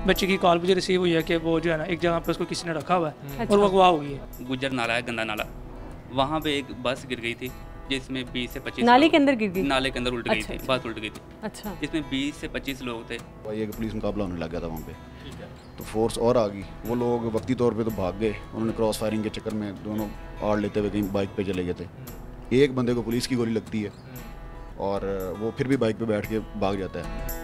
बच्चे की कॉल मुझे रिसीव हुई है कि वो जो है ना एक जगह पे उसको किसी ने रखा हुआ है और वो अगवा हो गई है। गुजर नाला है, गंदा नाला, वहाँ पे एक बस गिर गई थी जिसमें 20 से 25 नाले के अंदर गिर गई? नाले के अंदर उल्ट गई अच्छा, थी, बस उल्ट गई थी। अच्छा। जिसमें 20 से 25 लोग थे। ये पुलिस मुकाबला होने लग गया था वहाँ पे, तो फोर्स और आ गई। वो लोग वक्ती तौर पे तो भाग गए, उन्होंने क्रॉस फायरिंग के चक्कर में दोनों आड़ लेते हुए कहीं बाइक पे चले गए थे। एक बंदे को पुलिस की गोली लगती है और वो फिर भी बाइक पे बैठ के भाग जाता है।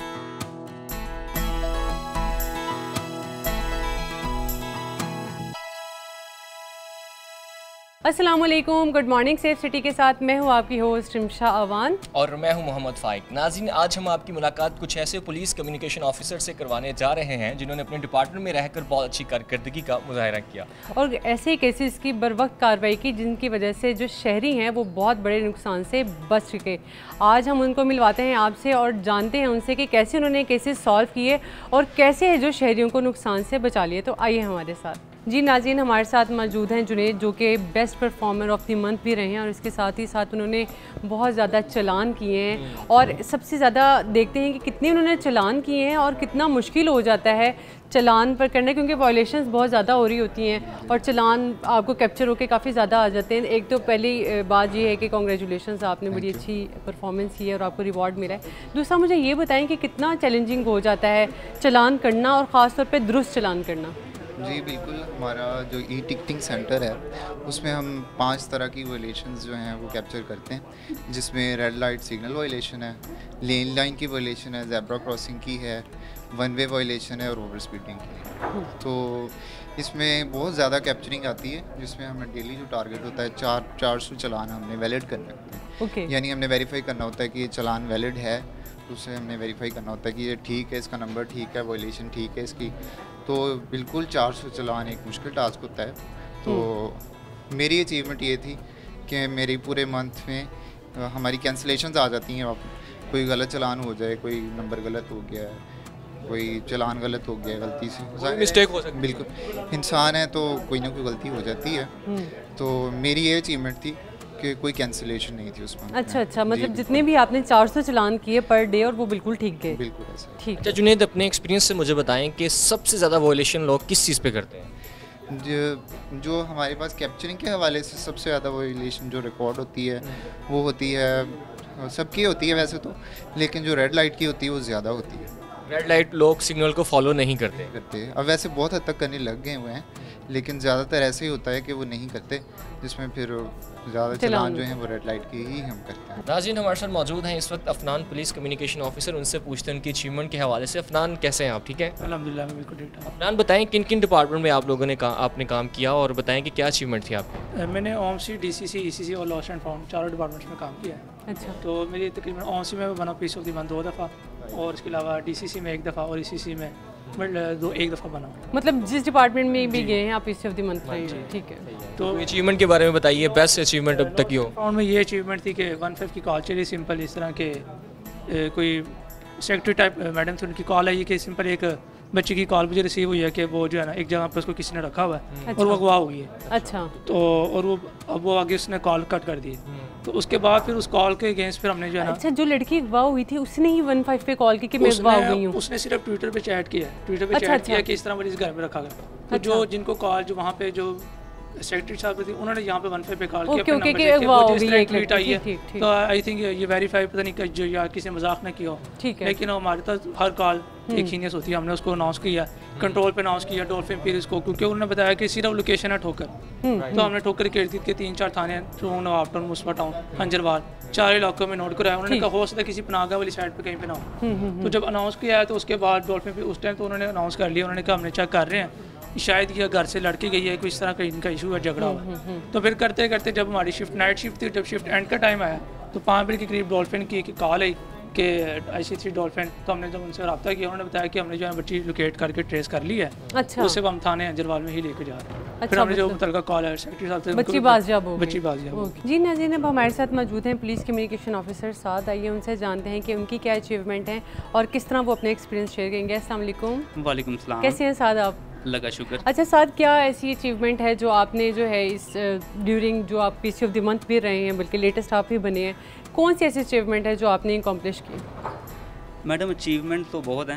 अस्सलाम वालेकुम, गुड मॉर्निंग सेफ सिटी के साथ मैं हूँ आपकी होस्ट रिमशा अवान और मैं हूँ मोहम्मद फ़ाइक। नाज़रीन, आज हम आपकी मुलाकात कुछ ऐसे पुलिस कम्युनिकेशन ऑफिसर से करवाने जा रहे हैं जिन्होंने अपने डिपार्टमेंट में रहकर बहुत अच्छी कारकर्दगी का मुजाहरा किया और ऐसे केसेस की बर वक्त कार्रवाई की जिनकी वजह से जो शहरी हैं वो बहुत बड़े नुकसान से बच चुके। आज हम उनको मिलवाते हैं आपसे और जानते हैं उनसे कि कैसे उन्होंने केसेस सॉल्व किए और कैसे जो शहरियों को नुकसान से बचा लिए। तो आइए हमारे साथ। जी नाज़रीन, हमारे साथ मौजूद हैं जुनैद, जो कि best performer of the month भी रहे हैं और इसके साथ ही साथ उन्होंने बहुत ज़्यादा चलान किए हैं और सबसे ज़्यादा देखते हैं कि कितने उन्होंने चलान किए हैं और कितना मुश्किल हो जाता है चलान पर करना, क्योंकि वायलेशंस बहुत ज़्यादा हो रही होती हैं और चलान आपको कैप्चर होकर काफ़ी ज़्यादा आ जाते हैं। एक तो पहली बात ये है कि कॉन्ग्रेचुलेशंस, आपने बड़ी अच्छी परफॉर्मेंस की है और आपको रिवॉर्ड मिला है। दूसरा मुझे ये बताएं कि कितना चैलेंजिंग हो जाता है चलान करना और ख़ास तौर पे दुरुस्त चलान करना। जी बिल्कुल, हमारा जो ई टिकटिंग सेंटर है उसमें हम 5 तरह की वायलेशंस जो हैं वो कैप्चर करते हैं, जिसमें रेड लाइट सिग्नल वायलेशन है, लेन लाइन की वायलेशन है, ज़ेब्रा क्रॉसिंग की है, वन वे वायलेशन है और ओवर स्पीडिंग की है। तो इसमें बहुत ज़्यादा कैप्चरिंग आती है, जिसमें हमें डेली जो टारगेट होता है 400 चलान हमने वैलिड करने होते हैं। यानी हमने वेरीफाई करना होता है कि ये चलान वैलिड है, तो उसे हमने वेरीफाई करना होता है कि ये ठीक है, इसका नंबर ठीक है, वायलेशन ठीक है इसकी। तो बिल्कुल 400 चलान एक मुश्किल टास्क होता है। तो मेरी अचीवमेंट ये थी कि मेरी पूरे मंथ में हमारी कैंसलेशंस आ जाती हैं। कोई गलत चलान हो जाए, कोई नंबर गलत हो गया है, कोई चलान गलत हो गया गलती से, मिस्टेक हो सकती है। बिल्कुल, इंसान है तो कोई ना कोई गलती हो जाती है। तो मेरी ये अचीवमेंट थी कि कोई कैंसिलेशन नहीं थी उसमें। अच्छा, मतलब जितने भी आपने 400 चलान किए पर डे और वो बिल्कुल ठीक गए। बिल्कुल ऐसा। ठीक। अच्छा जुनैद, अपने एक्सपीरियंस से मुझे बताएं कि सबसे ज़्यादा वायलेशन लोग किस चीज़ पे करते हैं? जो हमारे पास कैप्चरिंग के हवाले से सबसे ज़्यादा वायलेशन जो रिकॉर्ड होती है वो होती है, सबकी होती है वैसे तो, लेकिन जो रेड लाइट की होती है वो ज़्यादा होती है। रेड लाइट लोग सिग्नल को फॉलो नहीं करते। अब वैसे बहुत हद तक करने लग गए हुए हैं, लेकिन ज़्यादातर ऐसे ही होता है कि वो नहीं करते, जिसमें फिर ज़्यादा चलान जो हैं वो रेड लाइट की ही हम करते हैं। नाज़रीन, हमारे साथ मौजूद हैं इस वक्त अफनान, पुलिस कम्युनिकेशन ऑफिसर। उनसे पूछते हैं उनकी अचीवमेंट के हवाले से। अफनान, कैसे हैं आप? ठीक है अल्हम्दुलिल्लाह, मैं बिल्कुल ठीक ठाक। अफनान, बताएं किन किन डिपार्टमेंट में आप लोगों ने आपने काम किया और बताएं कि क्या अचीवमेंट थी आपकी? मैंने ओमसी, डीसीसी, ईसीसी और लॉस्ट एंड फाउंड चारों डिपार्टमेंट्स में काम किया है। अच्छा। तो मेरी तकरीबन ओमसी में बना पीस ऑफ द मंथ 2 दफ़ा और इसके अलावा डीसीसी में 1 दफ़ा और ईसीसी में 1 दफ़ा बना। मतलब जिस डिपार्टमेंट में भी गए हैं आप पीस ऑफ द मंथ रहे हैं। ठीक है, तो अचीवमेंट के बारे में बताइए, बेस्ट अचीवमेंट अब तक की हो। फाउंड में ये अचीवमेंट थी कि 1/5 की कॉल चली सिंपल, इस तरह के कोई सेक्रेटरी टाइप मैडम थी, उनकी कॉल आई कि सिंपल एक बच्चे की कॉल मुझे रिसीव हुई है कि वो जो है ना एक जगह पर उसको किसी ने रखा हुआ है। अच्छा। और वो अगवा हो गई है। अच्छा। तो और वो आगे उसने कॉल कट कर दी। तो उसके बाद फिर उस कॉल के अगेंस्ट फिर हमने जो है ना, अच्छा, जो लड़की अगवा हुई थी उसने ही 15 पे कॉल की कि मैं अगवा हो गई हूँ। उसने सिर्फ ट्विटर पे चैट किया, चैट किया कि इस तरह मुझे इस घर में रखा गया। तो जो जिनको कॉल जो वहाँ पे जो सेक्रेटरी साहब थी उन्होंने यहाँ पे 15 पे कॉल किया अपने नंबर से कि वो जिस तरह ट्वीट आई है। तो आई थिंक ये वेरीफाई पता नहीं जो या किसी मजाक ना किया हो, लेकिन हमारे पास हर कॉल एक हीनियस होती है। हमने उसको अनाउंस किया, कंट्रोल पे अनाउंस किया, डॉल्फिन फिर इसको, क्योंकि उन्होंने बताया कि सिर्फ लोकेशन है ठोकर। तो हमने ठोकर घेर दी के 3-4 थाने, नवाब टाउन, मुस्वा टाउन, हंजरवाल, 4 इलाकों में नोट कराया। उन्होंने कहा हो सकता है किसी पनागा वाली साइड पे कहीं पे ना हो। तो जब अनाउंस किया है तो उसके बाद डॉल्फिन फिर उस टाइम तो उन्होंने अनाउंस कर लिया, उन्होंने कहा हमने चेक कर रहे हैं शायद ये घर से लड़की गई है, कोई इस तरह का इनका इशू है, झगड़ा हुआ। तो फिर करते करते जब हमारी शिफ्ट नाइट शिफ्ट थी, जब शिफ्ट एंड का टाइम आया तो 5 बजे के करीब डॉल्फिन की कॉल आई कि IC3 डॉल्फिन। तो हमने जब उनसे रब्ता किया, उन्होंने बताया कि हमने जो है बच्ची लोकेट करके ट्रेस कर ली है। अच्छा। उसे हम थाने अंजरवाल में ही लेके जा रहे हैं। अच्छा, फिर हमने जो मुतलका कॉल है सेक्रेटरी साहब से, बच्ची बाजियाब हो गई। जी नाज़रीन, अब हमारे साथ मौजूद हैं पुलिस कम्युनिकेशन ऑफिसर साथ। आइए उनसे जानते हैं कि उनकी क्या अचीवमेंट है और किस तरह वो अपने एक्सपीरियंस शेयर करेंगे। अस्सलाम वालेकुम। वालेकुम सलाम। कैसे हैं साद आप? लगा शुक्र। अच्छा साद, क्या ऐसी अचीवमेंट है जो आपने जो है इस ड्यूरिंग जो आप पीसी ऑफ द मंथ भी रहे हैं, बल्कि लेटेस्ट आप भी बने हैं, कौन सी ऐसी अचीवमेंट है जो आपने अकम्प्लिश की? मैडम अचीवमेंट तो बहुत हैं,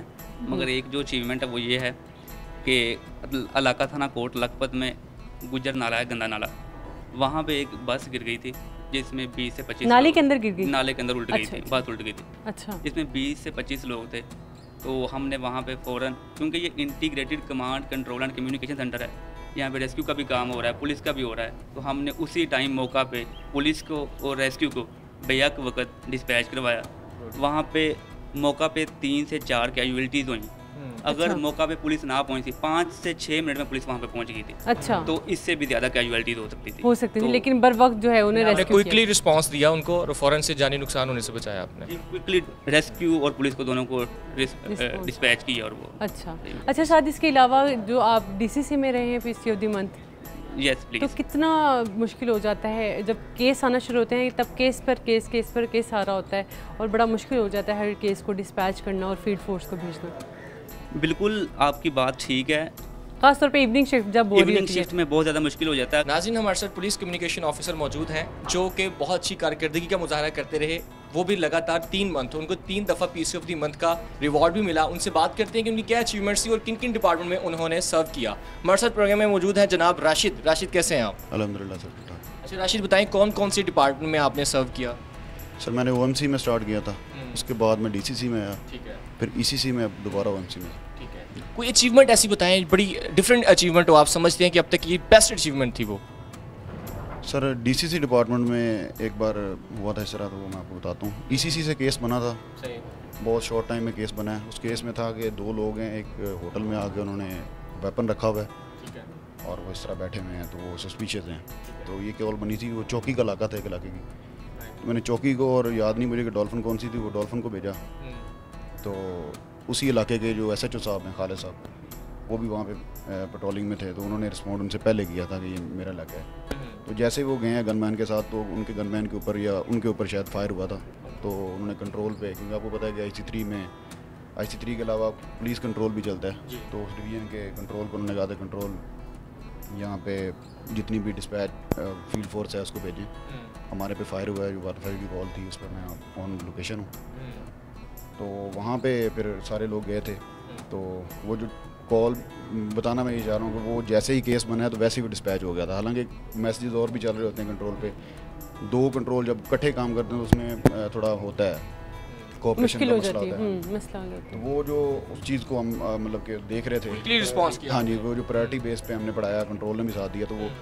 मगर एक जो अचीवमेंट है वो ये है कि इलाका थाना कोट लखपत में गुजर नाला है, गंदा नाला, वहाँ पे एक बस गिर गई थी जिसमें 20 से 25 नाले के अंदर गिर गई? नाले के अंदर उल्ट गई अच्छा, थी, बस उल्ट गई थी। अच्छा। जिसमें 20 से 25 लोग थे। तो हमने वहाँ पे फ़ौरन, क्योंकि ये integrated command control and communication centre है, यहाँ पे रेस्क्यू का भी काम हो रहा है, पुलिस का भी हो रहा है, तो हमने उसी टाइम मौका पे पुलिस को और रेस्क्यू को बेहक वक्त डिस्पैच करवाया। वहाँ पे मौका पे 3 से 4 कैजुअलिटीज़ हुई। अगर अच्छा। मौका पे पुलिस ना पहुंची, 5 से 6 मिनट में पुलिस वहाँ पे पहुंच गई थी। अच्छा। तो इससे भी ज़्यादा कैजुअलिटीज़ हो सकती थी, तो लेकिन बर वक्त जो है उन्हें आपने रेस्क्यू क्विकली रिस्पांस दिया उनको और फ़ौरन से जानी नुकसान होने से बचाया आपने। क्विकली रेस्क्यू और पुलिस को दोनों को डिस्पैच किया और वो। अच्छा शायद इसके अलावा जो आप डीसीसी में रहे हैं PC of the month, yes please. तो कितना मुश्किल हो जाता है जब केस आना शुरू होते हैं, तब केस पर केस आ रहा होता है और बड़ा मुश्किल हो जाता है हर केस को डिस्पैच करना और फील्ड फोर्स को भेजना। बिल्कुल आपकी बात ठीक है, खास तौर पे इवनिंग शिफ्ट जब इवनिंग शिफ्ट में बहुत ज़्यादा मुश्किल हो जाता है। नाज़रीन, हमारे साथ पुलिस कम्युनिकेशन ऑफिसर मौजूद हैं जो कि बहुत अच्छी कारकर्दगी का मुजाहरा करते रहे, वो भी लगातार 3 मंथ, उनको 3 दफ़ा पीसी ऑफ द मंथ का रिवॉर्ड भी मिला। उनसे बात करते हैं कि उनकी क्या अचीवमेंट्स थी और किन किन डिपार्टमेंट में उन्होंने सर्व किया। हमारे साथ प्रोग्राम में मौजूद हैं जनाब राशिद। राशिद कैसे हैं आप? अल्हम्दुलिल्लाह सर। अच्छा राशिद, बताएं कौन कौन सी डिपार्टमेंट में आपने सर्व किया? सर मैंने ओएमसी में स्टार्ट किया था, उसके बाद मैं डीसीसी में आया, ठीक है, फिर ईसीसी में, अब दोबारा ओएमसी में। ठीक है। कोई अचीवमेंट ऐसी बताएं, बड़ी डिफरेंट अचीवमेंट हो, आप समझते हैं कि अब तक की बेस्ट अचीवमेंट थी वो? सर डीसीसी डिपार्टमेंट में एक बार हुआ था इस तरह, तो वो मैं आपको बताता हूँ। ईसीसी से केस बना था, बहुत शॉर्ट टाइम में केस बना है। उस केस में था कि 2 लोग हैं, एक होटल में आके उन्होंने वेपन रखा हुआ है और वो इस तरह बैठे हुए हैं, तो वो सस्पिशियस हैं। तो ये कॉल बनी थी, वो चौकी का इलाका था एक इलाके की, तो मैंने चौकी को, और याद नहीं मुझे कि डॉल्फिन कौन सी थी, वो डॉल्फिन को भेजा। तो उसी इलाके के जो SHO साहब हैं, खालिद साहब, वो भी वहाँ पे पेट्रोलिंग में थे, तो उन्होंने रिस्पॉन्ड उनसे पहले किया था कि ये मेरा इलाका है। तो जैसे वो गए हैं गनमैन के साथ, तो उनके गनमैन के ऊपर या उनके ऊपर शायद फायर हुआ था, तो उन्होंने कंट्रोल पे, क्योंकि आपको पता है कि IC3 के अलावा पुलिस कंट्रोल भी चलता है, तो उस डिवीजन के कंट्रोल को उन्होंने कहा था कंट्रोल यहाँ पे जितनी भी डिस्पैच फील्ड फोर्स है उसको भेजें, हमारे पे फायर हुआ है, जो वाटर फायर की कॉल थी उस पर मैं ऑन लोकेशन हूँ। तो वहाँ पे फिर सारे लोग गए थे, तो वो जो कॉल बताना मैं ये चाह रहा हूँ कि वो जैसे ही केस बना है तो वैसे ही वो डिस्पैच हो गया था। हालांकि मैसेजेस और भी चल रहे होते हैं कंट्रोल पे, 2 कंट्रोल जब इकट्ठे काम करते हैं तो उसमें थोड़ा होता है, कोऑपरेशन का मसला होता है। तो वो जो उस चीज़ को हम मतलब कि देख रहे थे, रिस्पांस किया। हाँ जी, वो जो प्रायोरिटी बेस पे हमने पढ़ाया, कंट्रोल ने भी साथ दिया, तो वो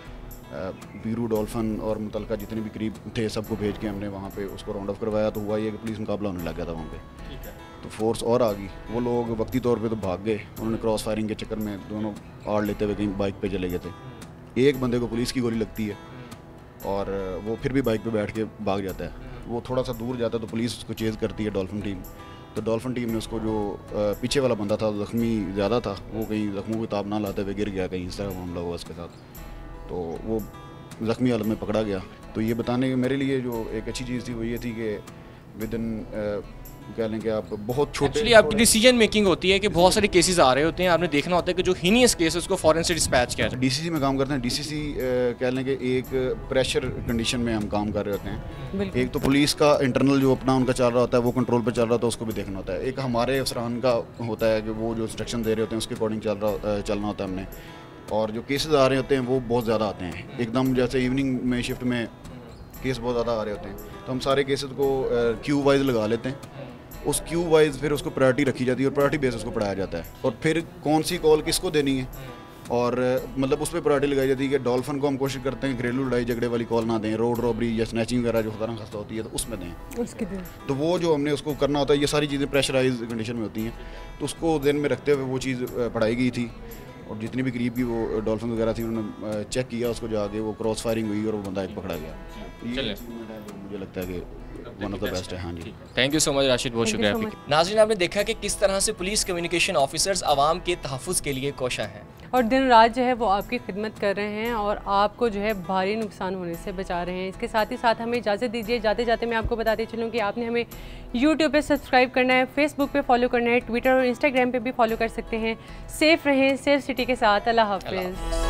बीरू, डॉल्फिन और मुतलका जितने भी करीब थे सबको भेज के हमने वहाँ पे उसको राउंड ऑफ करवाया। तो हुआ ये कि पुलिस मुकाबला होने लग गया था वहाँ पे, तो फोर्स और आ गई। वो लोग वक्ती तौर पे तो भाग गए, उन्होंने क्रॉस फायरिंग के चक्कर में दोनों आड़ लेते हुए कहीं बाइक पे चले गए थे। एक बंदे को पुलिस की गोली लगती है और वो फिर भी बाइक पे बैठ के भाग जाता है। वो थोड़ा सा दूर जाता है तो पुलिस उसको चेज़ करती है, डॉल्फिन टीम। तो डॉल्फिन टीम ने उसको, जो पीछे वाला बंदा था ज़ख्मी ज़्यादा था, वो कहीं ज़ख्मों को ताब ना लाते हुए गिर गया, कहीं इस तरह मामला हुआ उसके साथ, तो वो ज़ख्मी हालत में पकड़ा गया। तो ये बताने के मेरे लिए जो एक अच्छी चीज़ थी वो ये थी कि विद इन कह लें कि आप बहुत छोटे, एक्चुअली आपकी डिसीजन मेकिंग होती है कि बहुत सारे केसेस आ रहे होते हैं, आपने देखना होता है कि जो हीनियस केस है उसको फॉरेन से डिस्पैच किया जाए। डीसीसी में काम करते हैं, डीसीसी कह लें कि एक प्रेशर कंडीशन में हम काम कर रहे होते हैं। एक तो पुलिस का इंटरनल जो अपना उनका चल रहा होता है, वो कंट्रोल पे चल रहा होता है, उसको भी देखना होता है। एक हमारे अफसरान का होता है कि वो जो इंस्ट्रक्शन दे रहे होते हैं उसके अकॉर्डिंग चलना होता है हमने। और जो केसेस आ रहे होते हैं वो बहुत ज़्यादा आते हैं एकदम, जैसे इवनिंग में शिफ्ट में केस बहुत ज़्यादा आ रहे होते हैं, तो हम सारे केसेस को क्यू वाइज लगा लेते हैं। उस क्यू वाइज फिर उसको प्रायोरिटी रखी जाती है और प्रायोरिटी बेस उसको पढ़ाया जाता है, और फिर कौन सी कॉल किसको देनी है, और मतलब उस पर प्रायोरिटी लगाई जाती है कि डॉल्फिन को हम कोशिश करते हैं घरेलू लड़ाई झगड़े वाली कॉल ना दें, रोड रॉबरी या स्नैचिंग वगैरह जो खतरा खस्ता होती है तो उसमें दें, उसके दें। तो वो जो हमने उसको करना होता है, ये सारी चीज़ें प्रेशराइज कंडीशन में होती हैं, तो उसको दिन में रखते हुए वो चीज़ पढ़ाई गई थी। और जितनी भी करीब की वो डॉल्फिन वगैरह थी उन्होंने चेक किया उसको, जाके वो क्रॉस फायरिंग हुई और वो बंदा एक पकड़ा गया। ये मुझे लगता है कि वन ऑफ द बेस्ट है। हाँ जी, thank you so much Rashid, बहुत शुक्रिया आपका। नाज़रीन, आपने देखा कि किस तरह से पुलिस कम्युनिकेशन ऑफिसर्स आवाम के तहफ़्फ़ुज़ के लिए कोशा हैं और दिन रात जो है वो आपकी खिदमत कर रहे हैं और आपको जो है भारी नुकसान होने से बचा रहे हैं। इसके साथ ही साथ हमें इजाज़त दीजिए, जाते जाते मैं आपको बताते चलूँ कि आपने हमें यूट्यूब पे सब्सक्राइब करना है, फेसबुक पे फॉलो करना है, ट्विटर और इंस्टाग्राम पे भी फॉलो कर सकते हैं। सेफ़ रहें, सेफ सिटी के साथ। अल्लाह हाफ़िज़।